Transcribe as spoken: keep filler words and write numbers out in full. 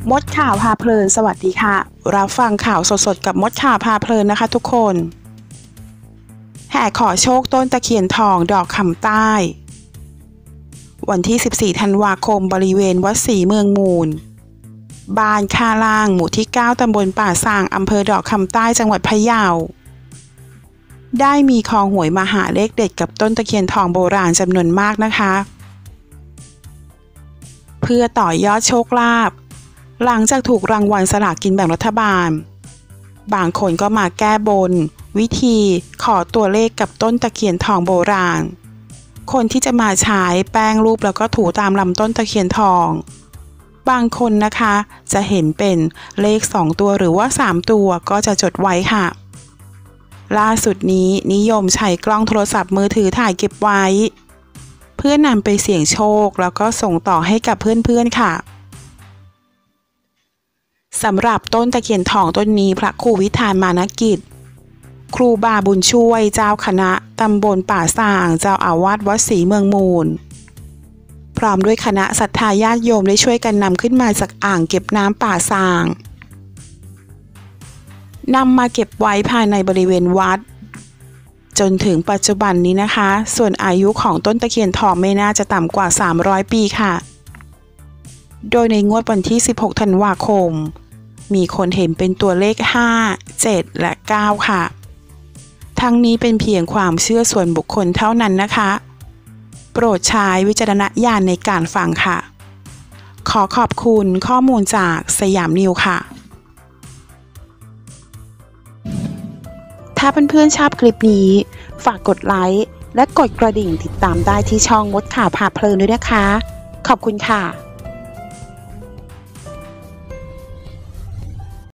มดข่าวพาเพลินสวัสดีค่ะรับฟังข่าวสดๆกับมดข่าวพาเพลินนะคะทุกคนแห่ขอโชคต้นตะเคียนทองดอกคำใต้วันที่สิบสี่ธันวาคมบริเวณวัดศรีเมืองมูลบ้านคาล่างหมู่ที่เก้าตำบลป่าซางอำเภอดอกคำใต้จังหวัดพะเยาได้มีคอหวยมาหาเลขเด็ดกับต้นตะเคียนทองโบราณจำนวนมากนะคะเพื่อต่อยอดโชคลาภหลังจากถูกรางวัลสลากกินแบ่งรัฐบาลบางคนก็มาแก้บนวิธีขอตัวเลขกับต้นตะเคียนทองโบราณคนที่จะมาใช้แป้งรูปแล้วก็ถูตามลำต้นตะเคียนทองบางคนนะคะจะเห็นเป็นเลขสองตัวหรือว่าสามตัวก็จะจดไว้ค่ะล่าสุดนี้นิยมใช้กล้องโทรศัพท์มือถือถ่ายเก็บไว้เพื่อนำไปเสี่ยงโชคแล้วก็ส่งต่อให้กับเพื่อนๆค่ะสำหรับต้นตะเคียนทองต้นนี้พระครูวิธานมานกิจครูบาบุญช่วยเจ้าคณะตำบลป่าซางเจ้าอาวาสวัดศรีเมืองมูลพร้อมด้วยคณะศรัทธาญาติโยมได้ช่วยกันนำขึ้นมาจากอ่างเก็บน้ำป่าซางนำมาเก็บไว้ภายในบริเวณวัดจนถึงปัจจุบันนี้นะคะส่วนอายุของต้นตะเคียนทองไม่น่าจะต่ำกว่าสามร้อยปีค่ะโดยในงวดวันที่สิบหกธันวาคมมีคนเห็นเป็นตัวเลขห้า เจ็ดและเก้าค่ะทั้งนี้เป็นเพียงความเชื่อส่วนบุคคลเท่านั้นนะคะโปรดใช้วิจารณญาณในการฟังค่ะขอขอบคุณข้อมูลจากสยามนิวค่ะถ้าเพื่อนๆชอบคลิปนี้ฝากกดไลค์และกดกระดิ่งติดตามได้ที่ช่องมดข่าวพาเพลินด้วยนะคะขอบคุณค่ะ